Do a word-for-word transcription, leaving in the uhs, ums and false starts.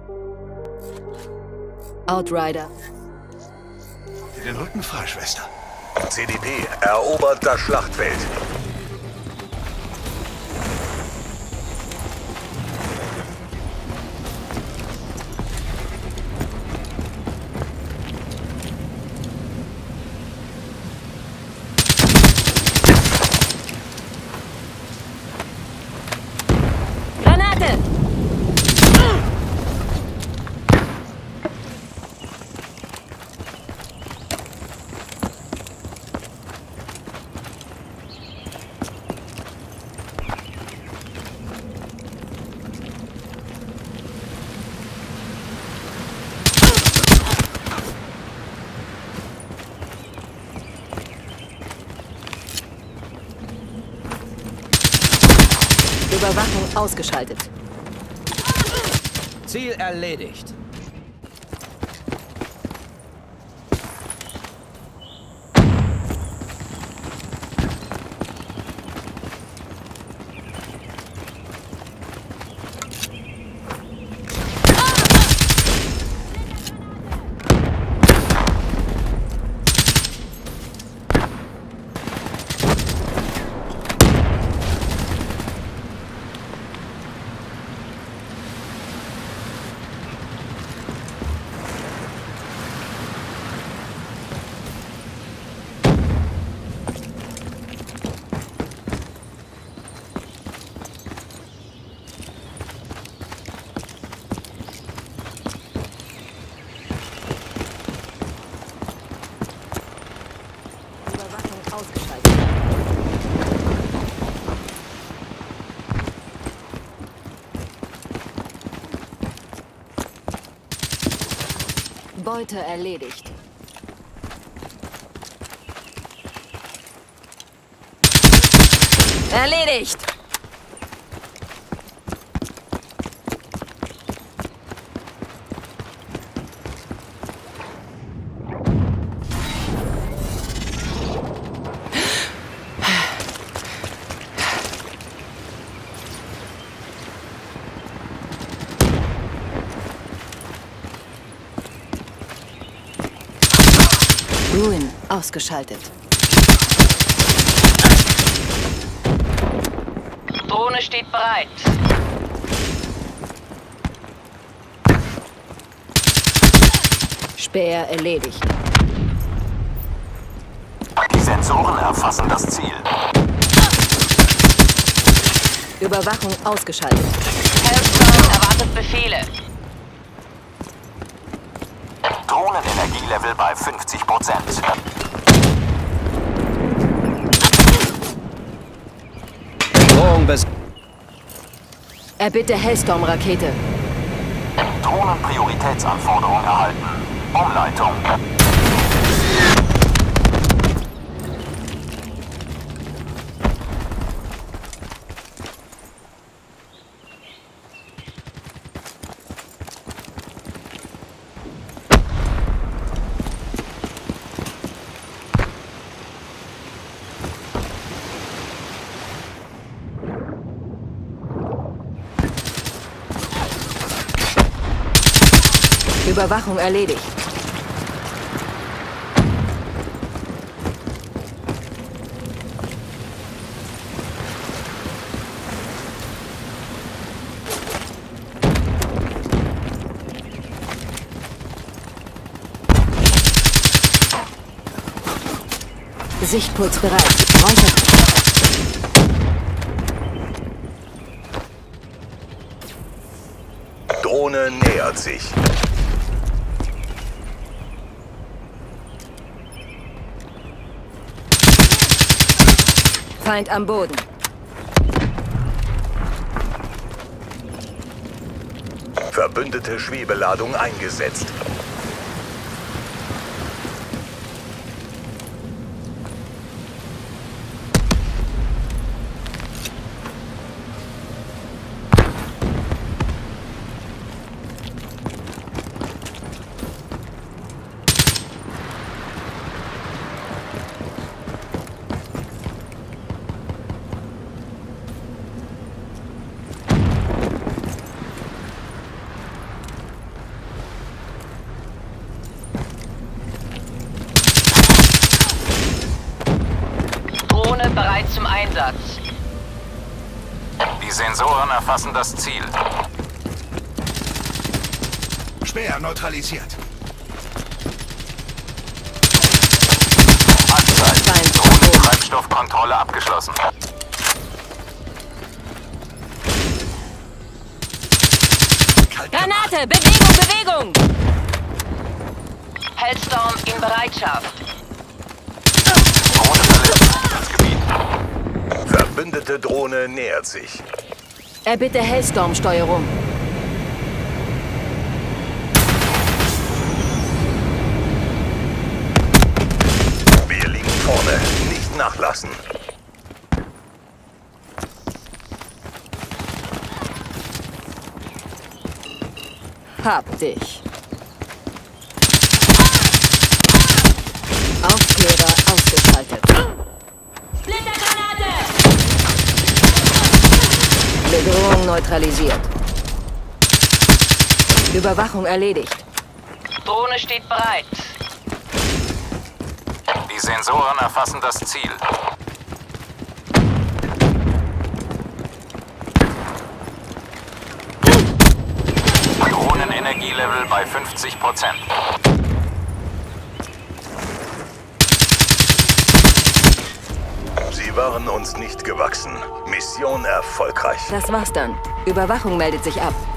Outrider. Den Rücken frei, Schwester. C D P erobert das Schlachtfeld. Granate! Überwachung ausgeschaltet. Ziel erledigt. Ausgeschaltet. Beute erledigt. Erledigt! Ruin ausgeschaltet. Drohne steht bereit. Speer erledigt. Die Sensoren erfassen das Ziel. Überwachung ausgeschaltet. Hellstone erwartet Befehle. Drohnenenergielevel bei fünfzig Prozent. Bedrohung bis... Erbitte Hellstorm-Rakete. Drohnenprioritätsanforderung erhalten. Umleitung. Überwachung erledigt. Sichtputz bereit. Runter. Drohne nähert sich. Feind am Boden. Verbündete Schwebeladung eingesetzt. Die Sensoren erfassen das Ziel. Speer neutralisiert. Anzeige. Drohnen-Treibstoffkontrolle abgeschlossen. Granate! Bewegung, Bewegung! Hellstorm in Bereitschaft. Drohne verlässt das Gebiet. Verbündete Drohne nähert sich. Erbitte Hellstorm-Steuerung. Wir liegen vorne. Nicht nachlassen. Hab dich. Aufklärer ausgeschaltet. Splittergranate! Bedrohung neutralisiert. Überwachung erledigt. Drohne steht bereit. Die Sensoren erfassen das Ziel. Drohnenenergielevel bei fünfzig Prozent. Sie waren uns nicht gewachsen. Mission erfolgreich. Das war's dann. Überwachung meldet sich ab.